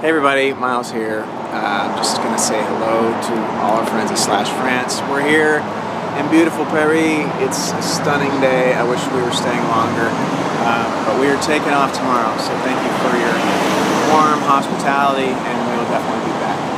Hey everybody, Myles here. I'm just going to say hello to all our friends at Slash France. We're here in beautiful Paris. It's a stunning day. I wish we were staying longer, but we are taking off tomorrow. So thank you for your warm hospitality, and we will definitely be back.